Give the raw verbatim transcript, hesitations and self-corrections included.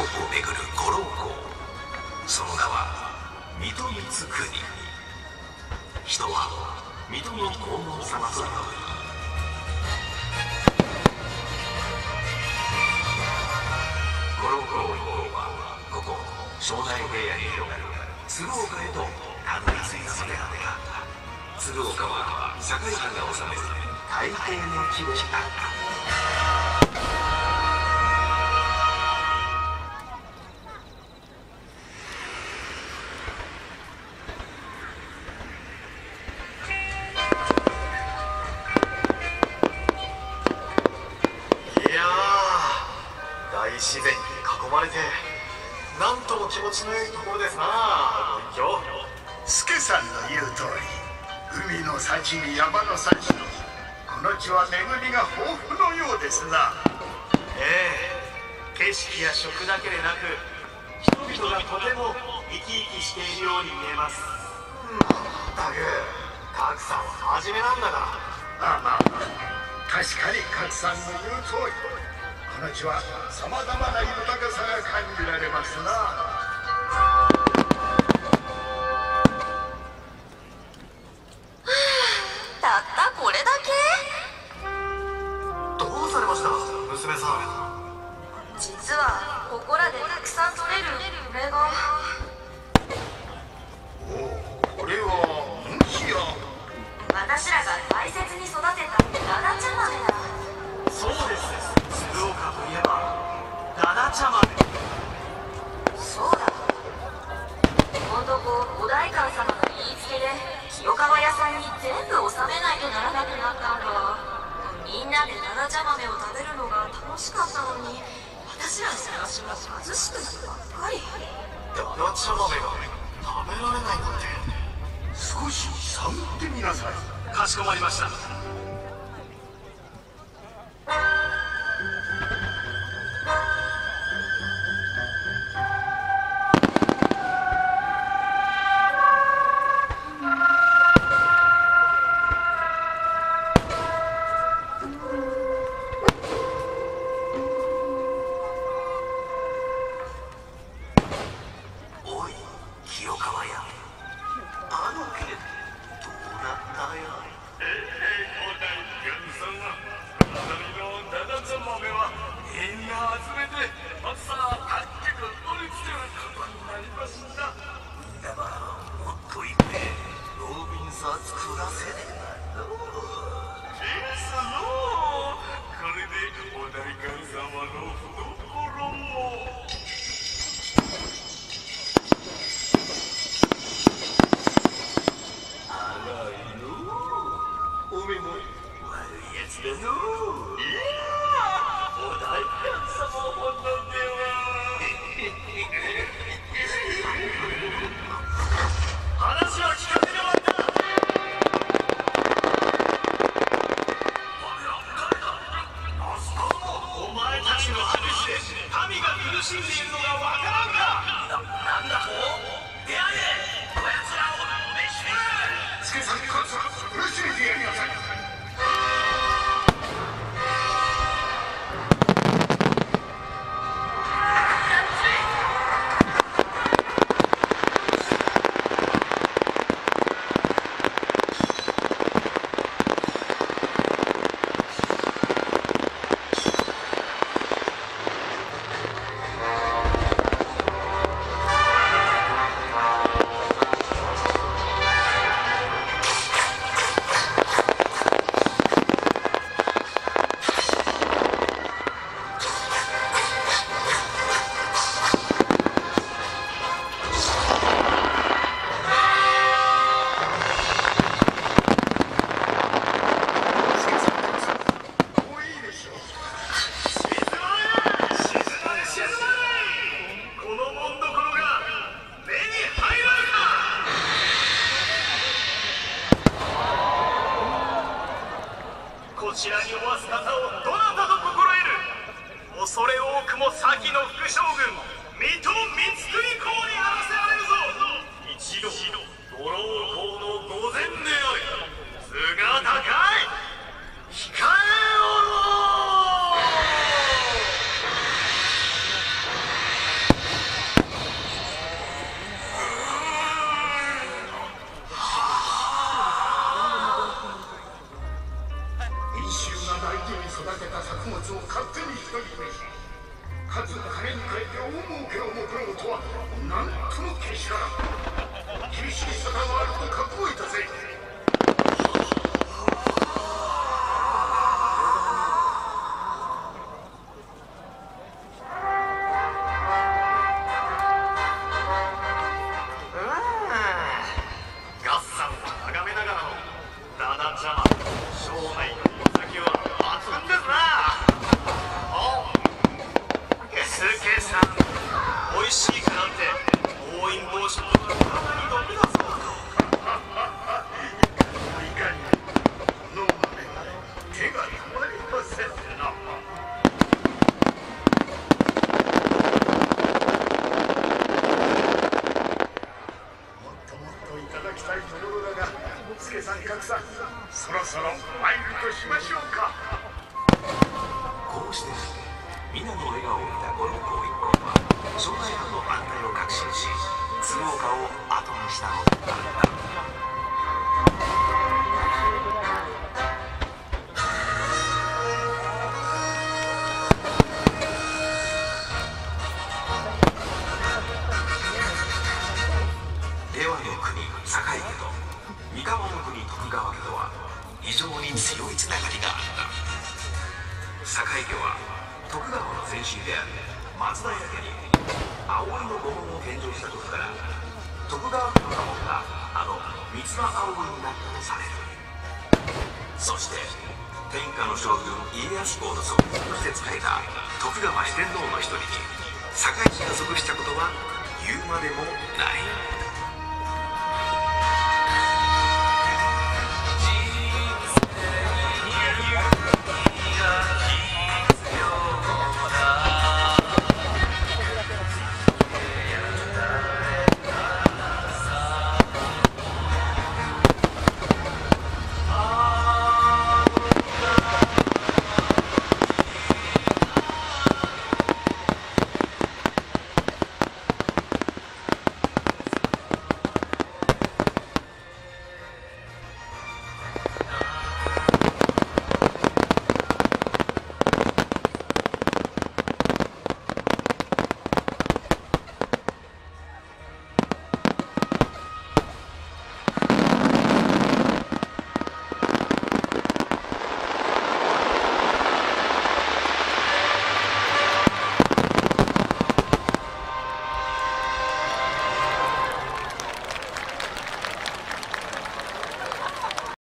をめぐる五郎公。その名は水戸光圀。人は水戸の黄門様と呼ぶ。五郎公一行はここ庄内平野に広がる鶴岡へとたどり着いたのであった。鶴岡は堺藩が治める大抵の地であった。 自然に囲まれてなんとも気持ちのいいところですなご隠居。 助さんの言う通り、海の幸に山の幸とこの地は恵みが豊富のようですな。 ええ、景色や食だけでなく人々がとても生き生きしているように見えます。まったく賀来さんは真面目なんだから。 まあまあ確かに賀来さんの言う通り、この地はさまざまな豊かさが感じられますな。 たったこれだけ？ どうされました娘さん。 実はここらでたくさん取れる梅が。 おお、これはもしや私らが大切に育てただだ茶豆だ。 そうです。鶴岡といえばだだ茶豆。 そうだ、このとこお代官様の言いつけで清川屋さんに全部納めないとならなくなったんだ。みんなでだだ茶豆を食べるのが楽しかったのに、私らの暮らしが貧しくなるばっかり。 だだ茶豆が食べられないなんて。 少し探ってみなさい。 かしこまりました。こちらにおわす方をどなたと心得る。恐れ多くも先の副将軍水戸光圀公にあらせられるぞ。一度五郎公の御前であり図が高い控えおろう。 スを勝手に独り占めし、かつ金に換えて大儲けを目論むとはなんともけしからん。厳しい沙汰があると覚悟いたせ。 美味しいかなんて暴飲暴食の体に毒だぞ。 いかに飲むね手が止まりませんな。もっともっといただきたいところだが、助さん格さん、そろそろ参るとしましょうか。 こうして皆の笑顔を見た五郎公一行は庄内藩の安泰を確信し、鶴岡を後にしたのだった。出羽の国坂井家と三河の国徳川家とは非常に強いつながりがあった。坂井家は徳川の前身である松平家に葵の御紋を献上したことから、徳川家の家紋があの三つ葉葵になったとされる。そして天下の将軍家康公の側近として仕えた徳川四天王の一人に坂井氏が属したことは言うまでもない。